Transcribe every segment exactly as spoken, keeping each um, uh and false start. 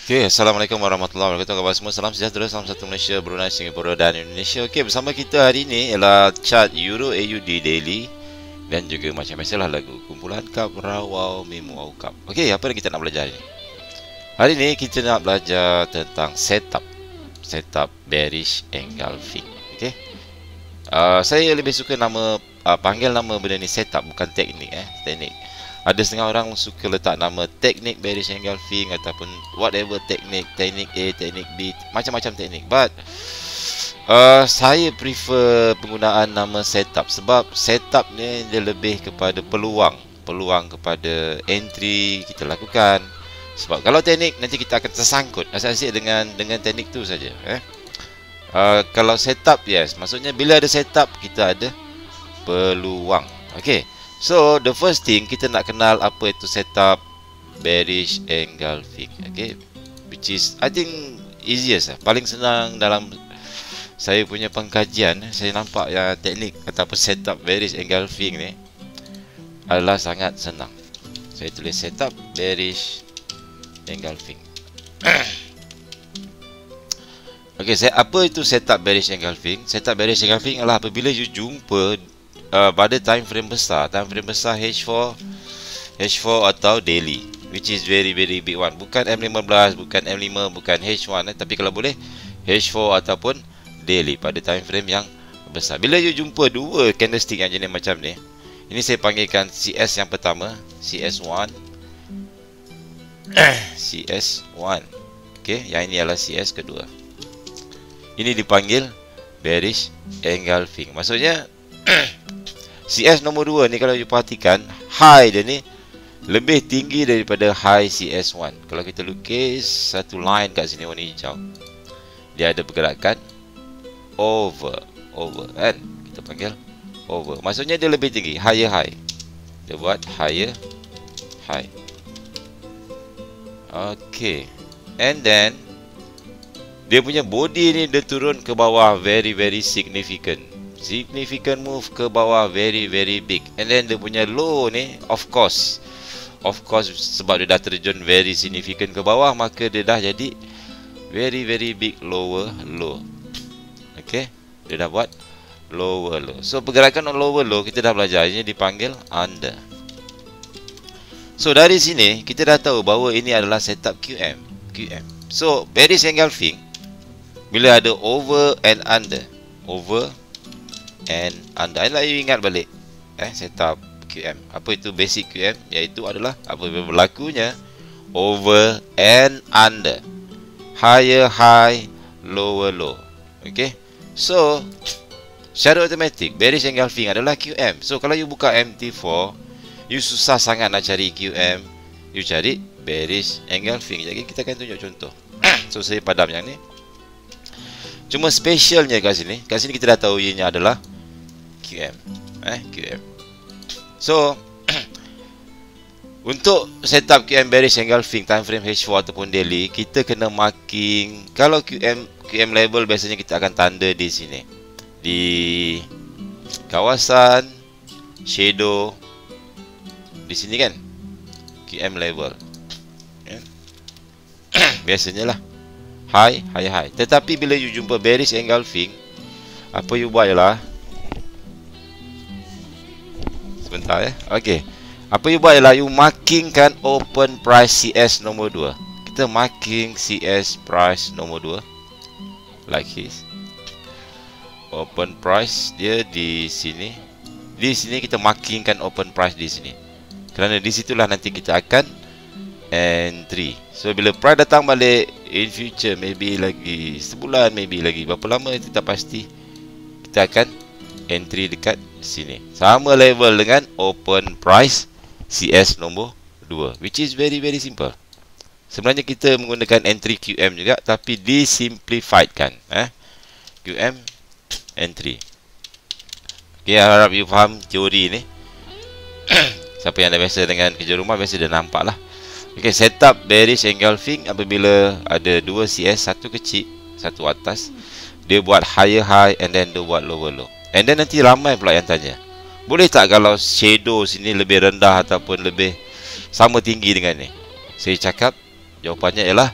Okay, Assalamualaikum warahmatullahi wabarakatuh. Khabar semua, salam sejahtera, salam satu Malaysia, Brunei, Singapura dan Indonesia. Okay, bersama kita hari ini ialah chart Euro A U D Daily dan juga macam biasalah lagu kumpulan Cup Rawau Memo Au Cup. Okay, apa yang kita nak belajar hari ini? Hari ini kita nak belajar tentang setup Setup bearish engulfing. Okay, uh, saya lebih suka nama uh, panggil nama benda ni setup, bukan teknik eh, teknik. Ada setengah orang suka letak nama teknik bearish engulfing ataupun whatever teknik, teknik A, teknik B, macam-macam teknik. But uh, saya prefer penggunaan nama setup sebab setup ni dia lebih kepada peluang, peluang kepada entry kita lakukan. Sebab kalau teknik nanti kita akan tersangkut asyik-asyik dengan dengan teknik tu saja. Eh? Uh, kalau setup, yes, maksudnya bila ada setup kita ada peluang. Okay. So, the first thing kita nak kenal apa itu setup bearish engulfing. Okay, which is I think easiest lah. Paling senang dalam saya punya pengkajian. Saya nampak yang teknik ataupun setup bearish engulfing ni adalah sangat senang. Saya tulis setup bearish engulfing. Okay, saya, apa itu setup bearish engulfing? Setup bearish engulfing adalah apabila you jumpa Uh, pada time frame besar, time frame besar H four, H four atau daily, which is very very big one. Bukan M fifteen, bukan M five, bukan H one eh, tapi kalau boleh H four ataupun daily pada time frame yang besar. Bila you jumpa dua candlestick yang jenis macam ni, ini saya panggilkan C S yang pertama, C S one, C S one. Okey, yang ini adalah C S kedua. Ini dipanggil bearish engulfing. Maksudnya C S nombor dua ni kalau you perhatikan, high dia ni lebih tinggi daripada high C S one. Kalau kita lukis satu line kat sini warna hijau, dia ada pergerakan over, over kan? Kita panggil over. Maksudnya dia lebih tinggi, higher high. Dia buat higher high. Okay. And then dia punya body ni dia turun ke bawah very very significant. Significant move ke bawah, very very big. And then dia punya low ni, of course Of course sebab dia dah terjun very significant ke bawah, maka dia dah jadi very very big lower low. Okay, dia dah buat lower low. So pergerakan lower low kita dah belajar, ini dipanggil under. So dari sini kita dah tahu bahawa ini adalah setup Q M, Q M. So bearish engulfing bila ada over and under, over and under. Anda you ingat balik eh, setup Q M. Apa itu basic Q M? Iaitu adalah apabila berlakunya over and under, higher high, lower low. Okay, so secara automatik bearish engulfing adalah Q M. So kalau you buka M T four, you susah sangat nak cari Q M, you cari bearish engulfing. Jadi kita akan tunjuk contoh. So saya padam yang ni. Cuma specialnya kat sini, kat sini kita dah tahu ianya adalah Q M, eh, Q M. So untuk setup Q M bearish engulfing time frame H four ataupun daily, kita kena marking. Kalau Q M Q M level biasanya kita akan tanda di sini, di kawasan shadow di sini kan, Q M level yeah. Biasanya lah high, high, high. Tetapi bila you jumpa bearish engulfing, apa you buat ialah, sebentar ya. Okey. Apa you buat ialah you markingkan open price C S nombor dua. Kita marking C S price nombor dua like this. Open price dia di sini. Di sini kita markingkan open price di sini. Kerana di situlah nanti kita akan entry. So bila price datang balik in future, maybe lagi sebulan, maybe lagi berapa lama kita tak pasti, kita akan entry dekat sini. Sama level dengan open price C S nombor dua, which is very very simple. Sebenarnya kita menggunakan entry Q M juga, tapi disimplified kan, eh? Q M entry. Okay, harap you faham teori ni. Siapa yang dah biasa dengan kerja rumah biasa dah nampak lah. Okay, setup bearish engulfing apabila ada dua C S, satu kecil, satu atas. Dia buat higher high and then dia buat lower low. And then nanti ramai pula yang tanya, boleh tak kalau shadow sini lebih rendah ataupun lebih sama tinggi dengan ni? Saya cakap jawapannya ialah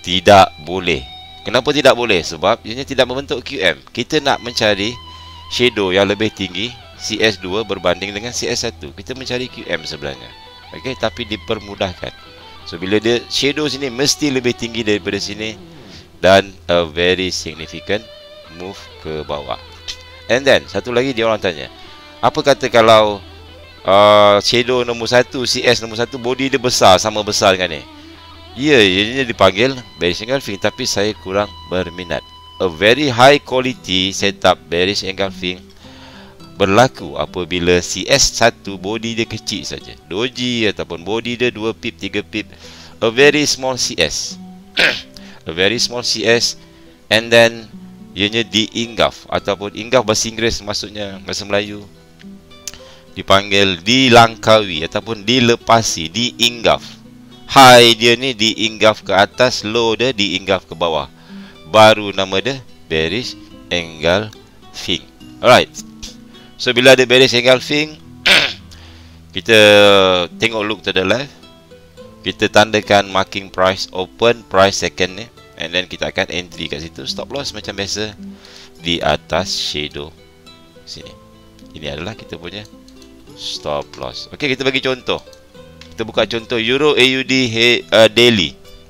Tidak boleh. Kenapa tidak boleh? Sebab ianya tidak membentuk Q M. Kita nak mencari shadow yang lebih tinggi C S dua berbanding dengan C S satu. Kita mencari Q M sebenarnya. Okey, tapi dipermudahkan. So bila dia shadow sini mesti lebih tinggi daripada sini dan a very significant move ke bawah. And then satu lagi dia orang tanya, apa kata kalau uh, shadow nombor satu, C S nombor satu, body dia besar, sama besar dengan ni? Ya, yeah, ia dipanggil bearish engulfing, tapi saya kurang berminat. A very high quality setup bearish engulfing berlaku apabila C S satu body dia kecil saja, doji ataupun body dia dua pip, tiga pip, a very small C S a very small C S, and then ianya di-engulf ataupun engulf bahasa Inggeris, maksudnya bahasa Melayu dipanggil dilangkaui ataupun dilepasi, di-engulf. High dia ni di-engulf ke atas, low dia di-engulf ke bawah, baru nama dia bearish engulfing. Alright, so bila ada bearish engulfing, kita tengok look to the left, kita tandakan marking price open, price second ni, and then kita akan entry kat situ. Stop loss macam biasa di atas shadow sini. Ini adalah kita punya stop loss. Okey, kita bagi contoh. Kita buka contoh Euro A U D uh, daily.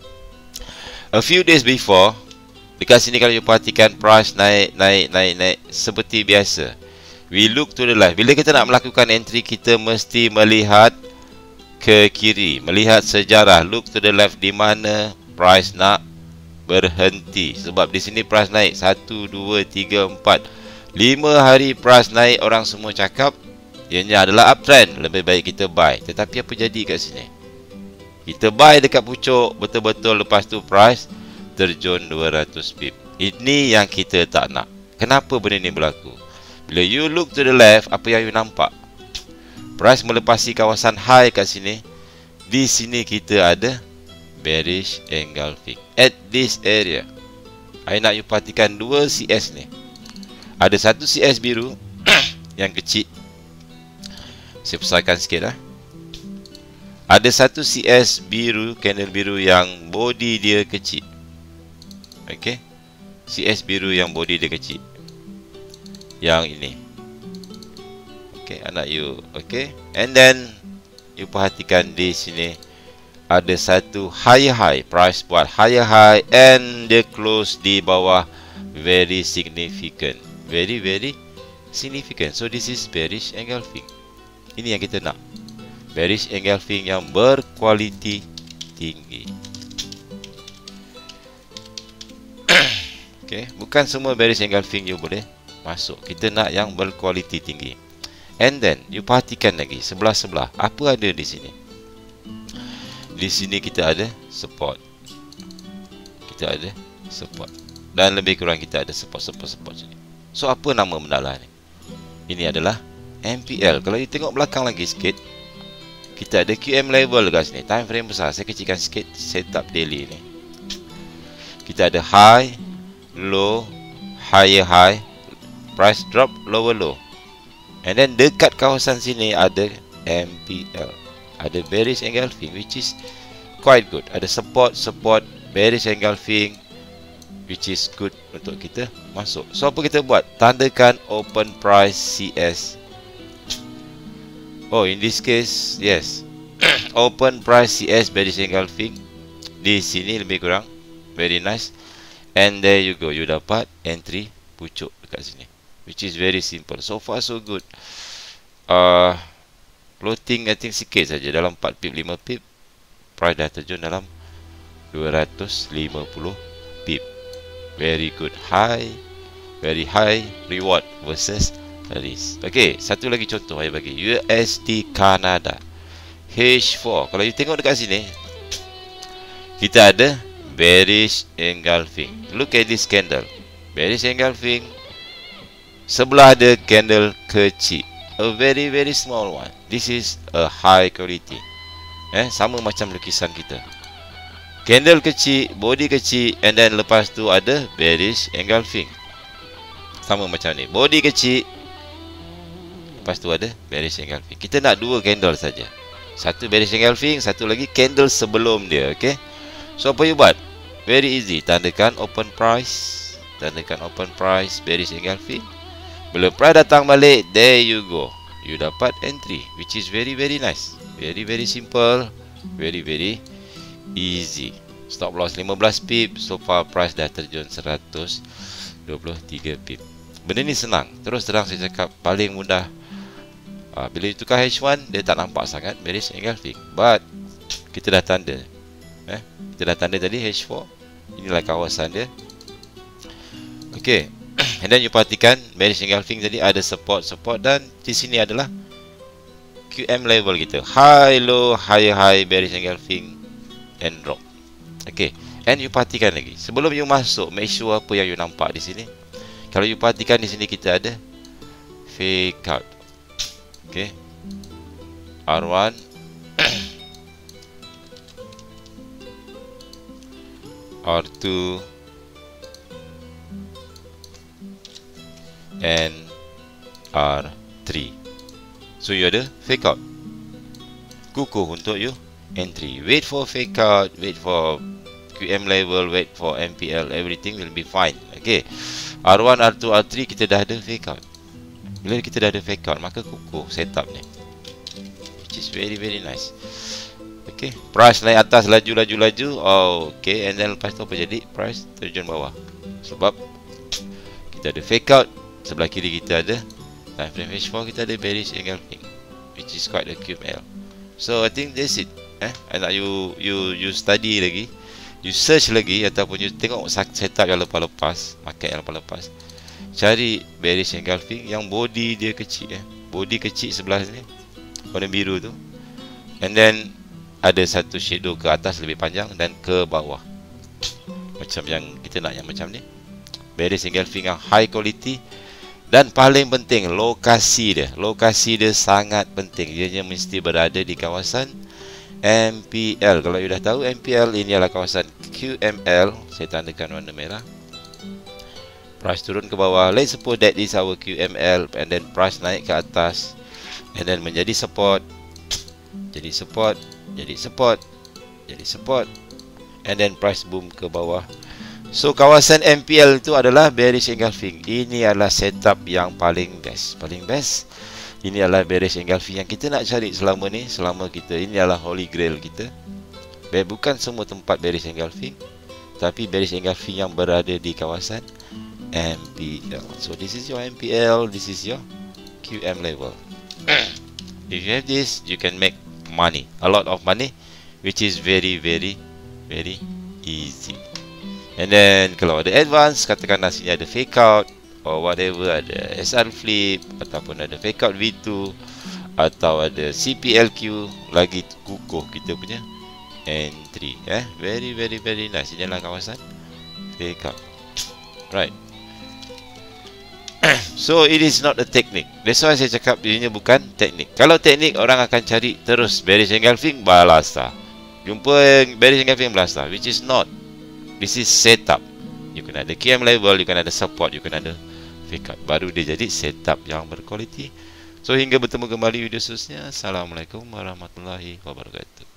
A few days before, dekat sini kalau you perhatikan price naik, naik, naik, naik seperti biasa. We look to the left. Bila kita nak melakukan entry, kita mesti melihat ke kiri, melihat sejarah. Look to the left di mana price nak berhenti. Sebab di sini price naik satu, dua, tiga, empat, lima hari price naik, orang semua cakap ianya adalah uptrend, lebih baik kita buy. Tetapi apa jadi kat sini? Kita buy dekat pucuk betul-betul, lepas tu price terjun dua ratus pip. Ini yang kita tak nak. Kenapa benda ni berlaku? Bila you look to the left, apa yang you nampak? Price melepasi kawasan high kat sini. Di sini kita ada bearish engulfing at this area. I nak you perhatikan dua C S ni. Ada satu C S biru yang kecil. Saya besarkan sikit lah. Ada satu C S biru, candle biru yang body dia kecil. Okay, C S biru yang body dia kecil, yang ini. Okay, anak you. Okay, and then you perhatikan di sini ada satu higher high, price buat higher high and dia close di bawah, very significant, very very significant. So this is bearish engulfing. Ini yang kita nak, bearish engulfing yang berkualiti tinggi. Okay, bukan semua bearish engulfing you boleh masuk. Kita nak yang berkualiti tinggi. And then you perhatikan lagi sebelah-sebelah, apa ada di sini? Di sini kita ada support. Kita ada support. Dan lebih kurang kita ada support-support-support sini. So apa nama benda ni? Ini adalah M P L. Kalau you tengok belakang lagi sikit, kita ada Q M level kat sini. Time frame besar. Saya kecilkan sikit setup daily ni. Kita ada high, low, higher high, price drop, lower low. And then dekat kawasan sini ada M P L, ada bearish engulfing, which is quite good. Ada support, support, bearish engulfing, which is good untuk kita masuk. So apa kita buat? Tandakan open price C S. Oh, in this case, yes, open price C S bearish engulfing. Di sini lebih kurang very nice. And there you go, you dapat entry pucuk dekat sini, which is very simple. So far so good. Uh, floating I think sikit saja, dalam empat pip, lima pip. Price dah terjun dalam dua ratus lima puluh pip. Very good, high, very high reward versus risk. Okay, satu lagi contoh saya bagi. U S D Canada H four. Kalau you tengok dekat sini, kita ada bearish engulfing. Look at this candle, bearish engulfing. Sebelah ada candle kecil, a very very small one. This is a high quality. Eh, sama macam lukisan kita. Candle kecil, body kecil, and then lepas tu ada bearish engulfing. Sama macam ni, body kecil, lepas tu ada bearish engulfing. Kita nak dua candle saja. Satu bearish engulfing, satu lagi candle sebelum dia. Okay, so apa you buat? Very easy. Tandakan open price. Tandakan open price, bearish engulfing. Bila price datang balik, there you go. You dapat entry, which is very very nice. Very very simple. Very very easy. Stop loss lima belas pip. So far price dah terjun seratus dua puluh tiga pip. Benda ni senang. Terus terang saya cakap, paling mudah. Ha, bila you tukar H one, dia tak nampak sangat bearish engulfing. But kita dah tanda. Eh, kita dah tanda tadi H four. Inilah kawasan dia. Okay. And then you perhatikan bearish engulfing tadi ada support support dan di sini adalah Q M level kita. High low, high high, bearish engulfing and drop. Okay. And you perhatikan lagi. Sebelum you masuk, make sure apa yang you nampak di sini. Kalau you perhatikan di sini kita ada fake out. Okay. R one R two and R three. So you ada fake out. Kukuh untuk you entry. Wait for fake out, wait for Q M level, wait for M P L, everything will be fine. Okay. R one, R two, R three kita dah ada fake out. Bila kita dah ada fake out, maka kukuh setup ni, which is very very nice. Okay, price naik atas laju laju laju. Oh, okay, and then lepas tu apa jadi? Price terjun bawah. Sebab kita ada fake out. Sebelah kiri kita ada time frame H four, kita ada bearish engulfing, which is quite a Q M L. So I think that's it. Eh, I nak you you you study lagi, you search lagi ataupun you tengok setup yang lepas-lepas, market yang lepas-lepas. Cari bearish engulfing yang body dia kecil, eh. Body kecil sebelah sini, warna biru tu. And then ada satu shadow ke atas lebih panjang dan ke bawah. Macam yang kita nak yang macam ni. Bearish engulfing yang high quality. Dan paling penting, lokasi dia. Lokasi dia sangat penting. Dia mesti berada di kawasan M P L. Kalau you dah tahu M P L, ini adalah kawasan Q M L. Saya tandakan warna merah. Price turun ke bawah. Let's suppose that is our Q M L. And then price naik ke atas. And then menjadi support. Jadi support. Jadi support. Jadi support. And then price boom ke bawah. So kawasan M P L itu adalah bearish engulfing. Ini adalah setup yang paling best. Paling best. Ini adalah bearish engulfing yang kita nak cari selama ni. Selama kita, ini adalah holy grail kita. Bukan semua tempat bearish engulfing, tapi bearish engulfing yang berada di kawasan M P L. So this is your M P L. This is your Q M level. If you have this, you can make money. A lot of money. Which is very very very easy. And then kalau ada advance, katakanlah sini ada fake out or whatever, ada S R flip ataupun ada fake out V two atau ada C P L Q, lagi kukuh kita punya entry. Eh, very very very nice. Ini adalah kawasan fake out. Right. So it is not a technique. That's why saya cakap ini bukan teknik. Kalau teknik, orang akan cari terus bearish engulfing balasa. Jumpa bearish engulfing balasa, which is not. This is setup. You can ada Q M level, you can ada support, you can ada fake out. Baru dia jadi setup yang berkualiti. So hingga bertemu kembali video seterusnya. Assalamualaikum warahmatullahi wabarakatuh.